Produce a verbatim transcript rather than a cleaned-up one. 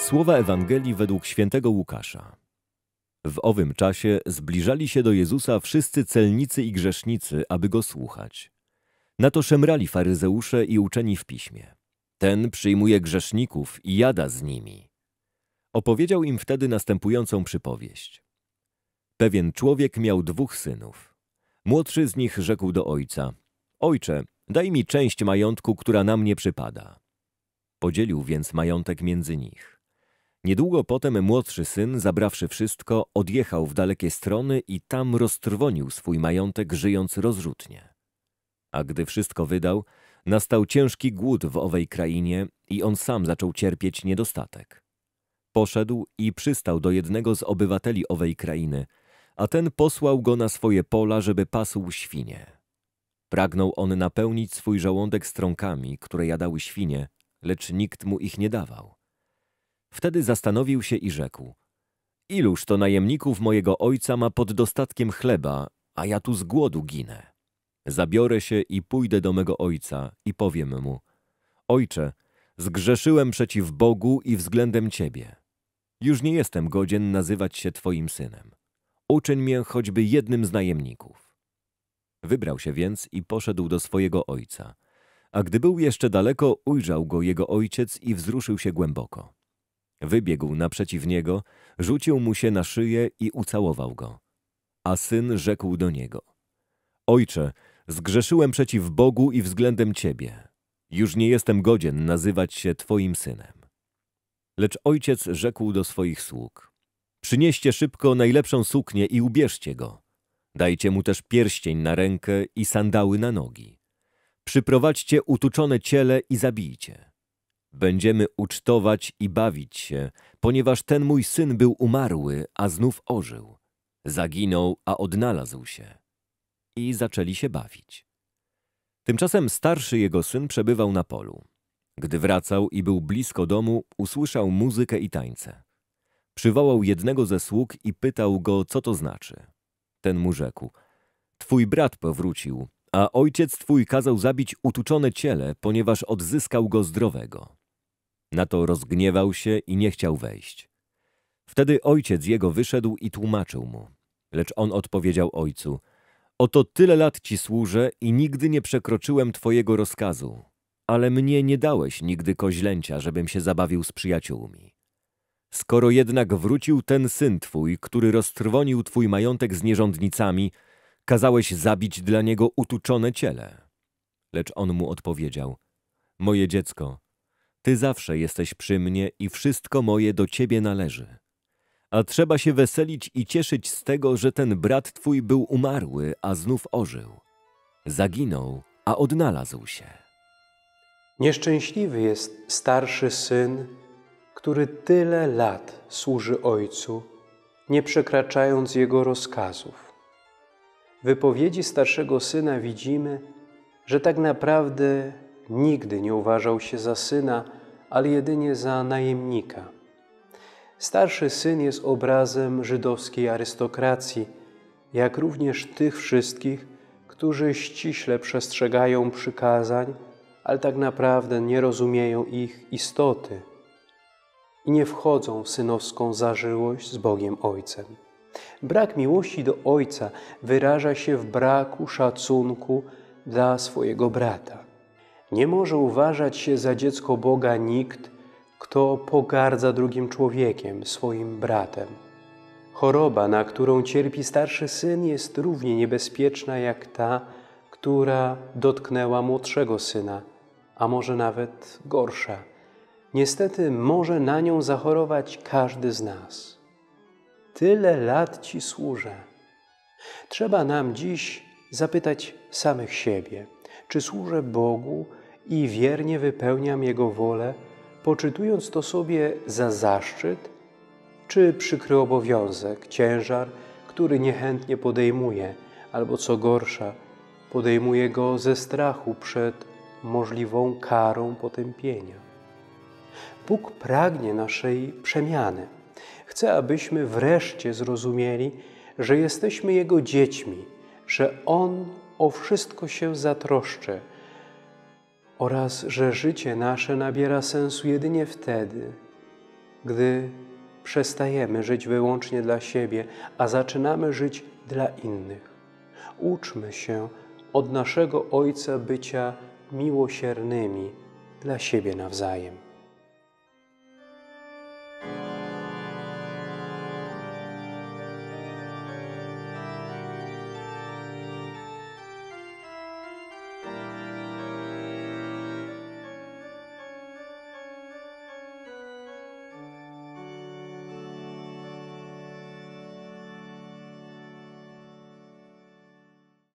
Słowa Ewangelii według świętego Łukasza. W owym czasie zbliżali się do Jezusa wszyscy celnicy i grzesznicy, aby Go słuchać. Na to szemrali faryzeusze i uczeni w piśmie. Ten przyjmuje grzeszników i jada z nimi. Opowiedział im wtedy następującą przypowieść. Pewien człowiek miał dwóch synów. Młodszy z nich rzekł do ojca: Ojcze, daj mi część majątku, która na mnie przypada. Podzielił więc majątek między nich. Niedługo potem młodszy syn, zabrawszy wszystko, odjechał w dalekie strony i tam roztrwonił swój majątek, żyjąc rozrzutnie. A gdy wszystko wydał, nastał ciężki głód w owej krainie i on sam zaczął cierpieć niedostatek. Poszedł i przystał do jednego z obywateli owej krainy, a ten posłał go na swoje pola, żeby pasł świnie. Pragnął on napełnić swój żołądek strąkami, które jadały świnie, lecz nikt mu ich nie dawał. Wtedy zastanowił się i rzekł: Iluż to najemników mojego ojca ma pod dostatkiem chleba, a ja tu z głodu ginę. Zabiorę się i pójdę do mego ojca i powiem mu: Ojcze, zgrzeszyłem przeciw Bogu i względem Ciebie. Już nie jestem godzien nazywać się Twoim synem. Uczyń mnie choćby jednym z najemników. Wybrał się więc i poszedł do swojego ojca. A gdy był jeszcze daleko, ujrzał go jego ojciec i wzruszył się głęboko. Wybiegł naprzeciw niego, rzucił mu się na szyję i ucałował go. A syn rzekł do niego: Ojcze, zgrzeszyłem przeciw Bogu i względem Ciebie. Już nie jestem godzien nazywać się Twoim synem. Lecz ojciec rzekł do swoich sług: Przynieście szybko najlepszą suknię i ubierzcie go. Dajcie mu też pierścień na rękę i sandały na nogi. Przyprowadźcie utuczone ciele i zabijcie. Będziemy ucztować i bawić się, ponieważ ten mój syn był umarły, a znów ożył. Zaginął, a odnalazł się. I zaczęli się bawić. Tymczasem starszy jego syn przebywał na polu. Gdy wracał i był blisko domu, usłyszał muzykę i tańce. Przywołał jednego ze sług i pytał go, co to znaczy. Ten mu rzekł: Twój brat powrócił, a ojciec twój kazał zabić utuczone ciele, ponieważ odzyskał go zdrowego. Na to rozgniewał się i nie chciał wejść. Wtedy ojciec jego wyszedł i tłumaczył mu. Lecz on odpowiedział ojcu: Oto tyle lat ci służę i nigdy nie przekroczyłem twojego rozkazu, ale mnie nie dałeś nigdy koźlęcia, żebym się zabawił z przyjaciółmi. Skoro jednak wrócił ten syn twój, który roztrwonił twój majątek z nierządnicami, kazałeś zabić dla niego utuczone ciele. Lecz on mu odpowiedział: Moje dziecko, ty zawsze jesteś przy mnie i wszystko moje do ciebie należy. A trzeba się weselić i cieszyć z tego, że ten brat twój był umarły, a znów ożył. Zaginął, a odnalazł się. Nieszczęśliwy jest starszy syn, który tyle lat służy ojcu, nie przekraczając jego rozkazów. W wypowiedzi starszego syna widzimy, że tak naprawdę nigdy nie uważał się za syna, ale jedynie za najemnika. Starszy syn jest obrazem żydowskiej arystokracji, jak również tych wszystkich, którzy ściśle przestrzegają przykazań, ale tak naprawdę nie rozumieją ich istoty i nie wchodzą w synowską zażyłość z Bogiem Ojcem. Brak miłości do Ojca wyraża się w braku szacunku dla swojego brata. Nie może uważać się za dziecko Boga nikt, kto pogardza drugim człowiekiem, swoim bratem. Choroba, na którą cierpi starszy syn, jest równie niebezpieczna jak ta, która dotknęła młodszego syna, a może nawet gorsza. Niestety może na nią zachorować każdy z nas. Tyle lat Ci służę. Trzeba nam dziś zapytać samych siebie, czy służę Bogu i wiernie wypełniam Jego wolę, poczytując to sobie za zaszczyt, czy przykry obowiązek, ciężar, który niechętnie podejmuję, albo co gorsza, podejmuję go ze strachu przed możliwą karą potępienia. Bóg pragnie naszej przemiany. Chce, abyśmy wreszcie zrozumieli, że jesteśmy Jego dziećmi, że On o wszystko się zatroszczy oraz że życie nasze nabiera sensu jedynie wtedy, gdy przestajemy żyć wyłącznie dla siebie, a zaczynamy żyć dla innych. Uczmy się od naszego Ojca bycia miłosiernymi dla siebie nawzajem.